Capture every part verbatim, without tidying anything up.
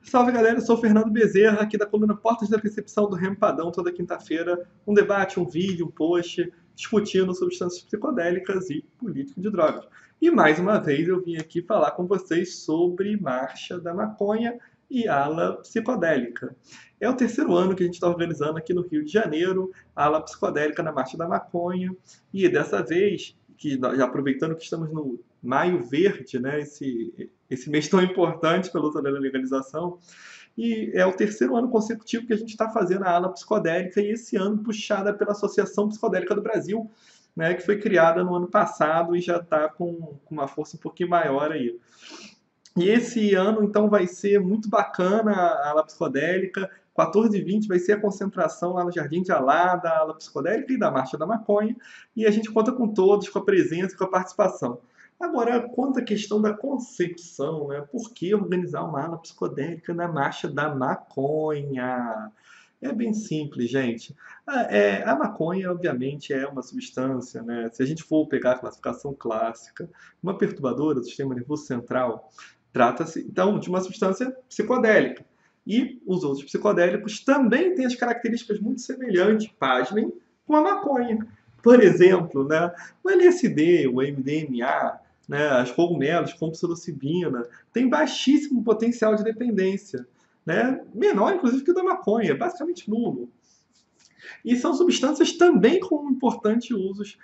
Salve galera, eu sou o Fernando Bezerra, aqui da coluna Portas da Percepção do Rempadão, toda quinta-feira, um debate, um vídeo, um post, discutindo substâncias psicodélicas e política de drogas. E mais uma vez eu vim aqui falar com vocês sobre Marcha da Maconha e ala psicodélica. É o terceiro ano que a gente está organizando aqui no Rio de Janeiro, a ala psicodélica na Marcha da Maconha, e dessa vez, que já aproveitando que estamos no Maio Verde, né, esse, esse mês tão importante pela luta da legalização, e é o terceiro ano consecutivo que a gente está fazendo a ala psicodélica, e esse ano puxada pela Associação Psicodélica do Brasil, né, que foi criada no ano passado e já está com, com uma força um pouquinho maior aí. E esse ano, então, vai ser muito bacana a ala psicodélica. quatorze e vinte vai ser a concentração lá no Jardim de Alá, da ala psicodélica e da Marcha da Maconha. E a gente conta com todos, com a presença e com a participação. Agora, quanto à questão da concepção, né? Por que organizar uma ala psicodélica na Marcha da Maconha? É bem simples, gente. A, é, a maconha, obviamente, é uma substância, né? Se a gente for pegar a classificação clássica, uma perturbadora do sistema nervoso central, trata-se, então, de uma substância psicodélica. E os outros psicodélicos também têm as características muito semelhantes, pasmem, com a maconha. Por exemplo, né, o L S D, o M D M A, né, as cogumelos como psilocibina, têm baixíssimo potencial de dependência, né, menor inclusive que o da maconha, basicamente nulo. E são substâncias também com importantes usos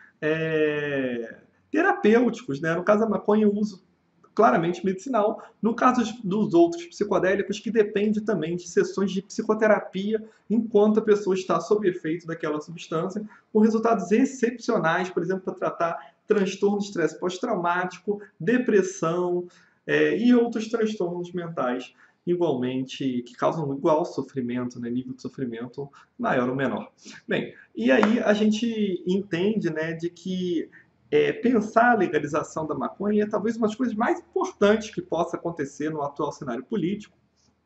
é, terapêuticos, né? No caso da maconha, o uso claramente medicinal. No caso dos outros psicodélicos, que depende também de sessões de psicoterapia enquanto a pessoa está sob efeito daquela substância, com resultados excepcionais, por exemplo, para tratar transtorno de estresse pós-traumático, depressão é, e outros transtornos mentais igualmente, que causam igual sofrimento, né, nível de sofrimento maior ou menor. Bem, e aí a gente entende, né, de que é, pensar a legalização da maconha é talvez uma das coisas mais importantes que possa acontecer no atual cenário político,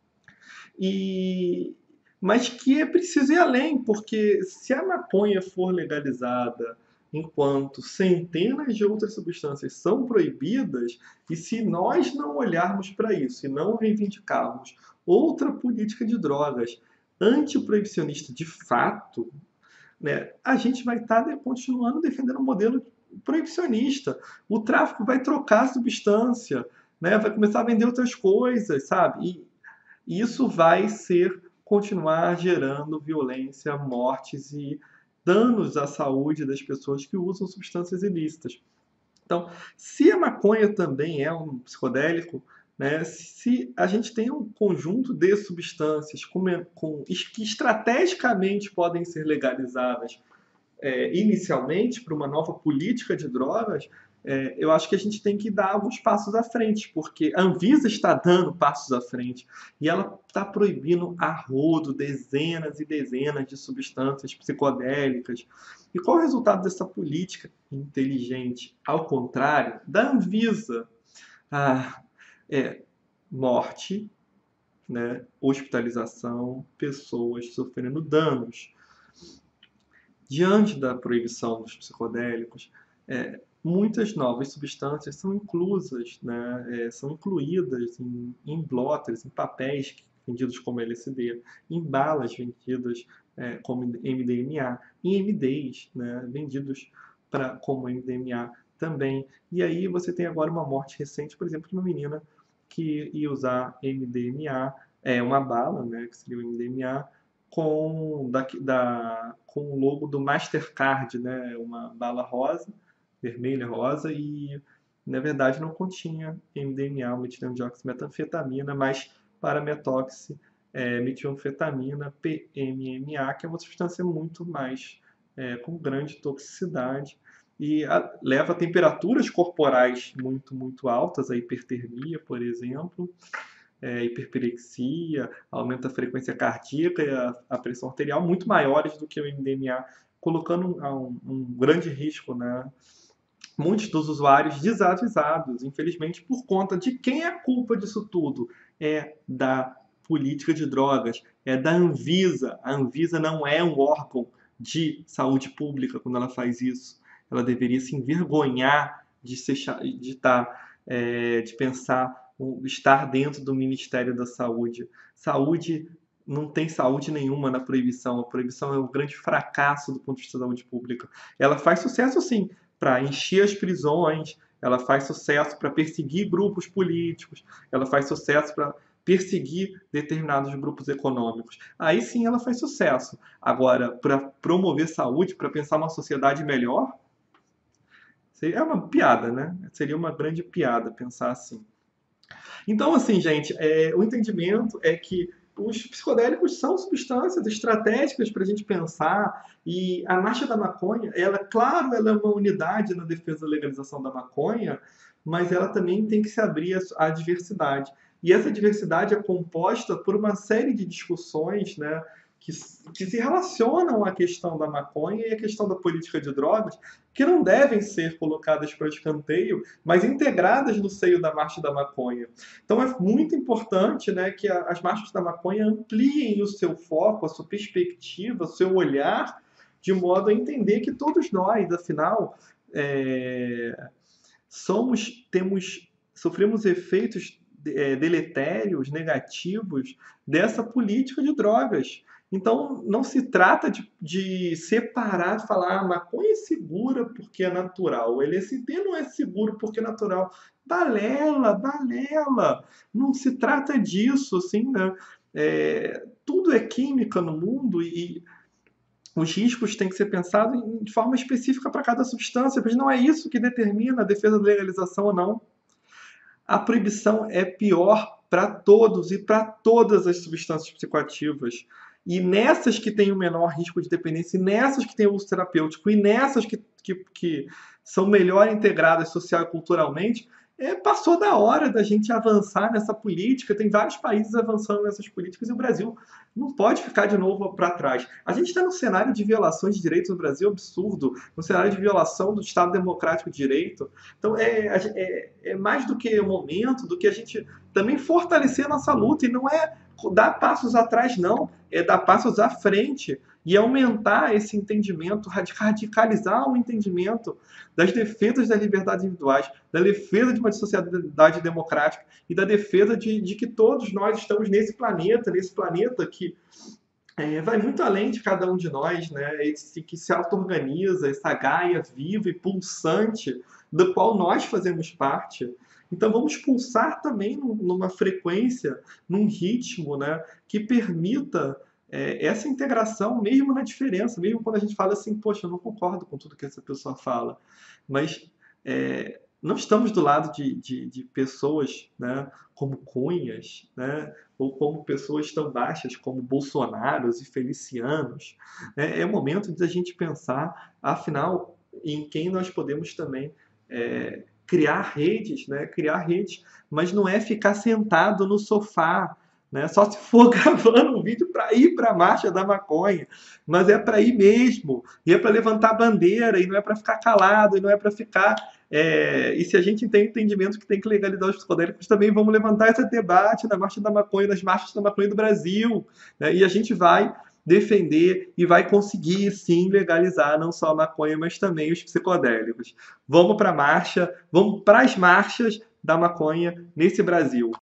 e, mas que é preciso ir além, porque se a maconha for legalizada enquanto centenas de outras substâncias são proibidas, e se nós não olharmos para isso e não reivindicarmos outra política de drogas antiproibicionista de fato, né, a gente vai estar tá continuando defendendo um modelo proibicionista. O tráfico vai trocar a substância, né, vai começar a vender outras coisas, sabe? E isso vai ser continuar gerando violência, mortes e danos à saúde das pessoas que usam substâncias ilícitas. Então, se a maconha também é um psicodélico, né, se a gente tem um conjunto de substâncias com, com, que estrategicamente podem ser legalizadas é, inicialmente para uma nova política de drogas, é, eu acho que a gente tem que dar alguns passos à frente, porque a Anvisa está dando passos à frente e ela está proibindo a rodo dezenas e dezenas de substâncias psicodélicas. E qual é o resultado dessa política inteligente? Ao contrário da Anvisa, ah, é morte, né, hospitalização, pessoas sofrendo danos. Diante da proibição dos psicodélicos, é, muitas novas substâncias são inclusas, né, é, são incluídas em, em blotters, em papéis vendidos como L S D, em balas vendidas é, como M D M A, em M Ds, né, vendidos pra, como M D M A também. E aí você tem agora uma morte recente, por exemplo, de uma menina que ia usar M D M A, é uma bala, né, que seria o M D M A, com, da, da, com o logo do Mastercard, né, uma bala rosa, vermelha rosa, e na verdade não continha M D M A, metilendioximetanfetamina, mas parametoxi, é, metilfetamina, P M M A, que é uma substância muito mais é, com grande toxicidade e a, leva a temperaturas corporais muito, muito altas, a hipertermia, por exemplo, é, hiperpirexia, aumenta a frequência cardíaca e a, a pressão arterial muito maiores do que o M D M A, colocando um, um, um grande risco, né? Muitos dos usuários desavisados, infelizmente, por conta de quem é a culpa disso tudo? É da política de drogas, é da Anvisa. A Anvisa não é um órgão de saúde pública quando ela faz isso. Ela deveria se envergonhar de, ser, de, tá, é, de pensar o estar dentro do Ministério da Saúde. Saúde, não tem saúde nenhuma na proibição. A proibição é um grande fracasso do ponto de vista da saúde pública. Ela faz sucesso, sim, para encher as prisões, ela faz sucesso para perseguir grupos políticos, ela faz sucesso para perseguir determinados grupos econômicos. Aí sim ela faz sucesso. Agora, para promover saúde, para pensar uma sociedade melhor, é uma piada, né? Seria uma grande piada pensar assim. Então, assim, gente, é, o entendimento é que os psicodélicos são substâncias estratégicas para a gente pensar, e a Marcha da Maconha, ela, claro, ela é uma unidade na defesa da legalização da maconha, mas ela também tem que se abrir à diversidade. E essa diversidade é composta por uma série de discussões, né, que, que se relacionam à questão da maconha e à questão da política de drogas, que não devem ser colocadas para escanteio, mas integradas no seio da Marcha da Maconha. Então é muito importante, né, que a, as marchas da maconha ampliem o seu foco, a sua perspectiva, o seu olhar, de modo a entender que todos nós, afinal, é, somos, temos, sofremos efeitos é, deletérios, negativos dessa política de drogas. Então, não se trata de, de separar, falar, ah, maconha é segura porque é natural, o L S D não é seguro porque é natural. Balela, balela! Não se trata disso, assim, né? É, tudo é química no mundo e os riscos têm que ser pensados de forma específica para cada substância, mas não é isso que determina a defesa da legalização ou não. A proibição é pior para todos e para todas as substâncias psicoativas. E nessas que têm o menor risco de dependência, e nessas que têm o uso terapêutico, e nessas que, que, que são melhor integradas social e culturalmente, é, passou da hora da gente avançar nessa política. Tem vários países avançando nessas políticas e o Brasil não pode ficar de novo para trás. A gente está num cenário de violações de direitos no Brasil absurdo, num cenário de violação do Estado Democrático de Direito. Então, é, é, é mais do que o momento, do que a gente também fortalecer a nossa luta, e não é dar passos atrás, não, é dar passos à frente e aumentar esse entendimento, radicalizar o entendimento das defesas das liberdades individuais, da defesa de uma sociedade democrática e da defesa de, de que todos nós estamos nesse planeta, nesse planeta que é, vai muito além de cada um de nós, né? Esse, que se auto-organiza, essa Gaia viva e pulsante, do qual nós fazemos parte. Então vamos pulsar também numa frequência, num ritmo, né, que permita é, essa integração, mesmo na diferença, mesmo quando a gente fala assim, poxa, eu não concordo com tudo que essa pessoa fala, mas é, não estamos do lado de, de, de pessoas, né, como Cunhas, né, ou como pessoas tão baixas como Bolsonaros e Felicianos. É, é o momento de a gente pensar, afinal, em quem nós podemos também é, criar redes, né? Criar redes, mas não é ficar sentado no sofá, né? Só se for gravando um vídeo para ir para a Marcha da Maconha, mas é para ir mesmo, e é para levantar bandeira, e não é para ficar calado, e não é para ficar... É... E se a gente tem entendimento que tem que legalizar os psicodélicos, também vamos levantar esse debate na Marcha da Maconha, nas marchas da maconha do Brasil, né? E a gente vai defender e vai conseguir, sim, legalizar não só a maconha, mas também os psicodélicos. Vamos para a marcha, vamos para as marchas da maconha nesse Brasil.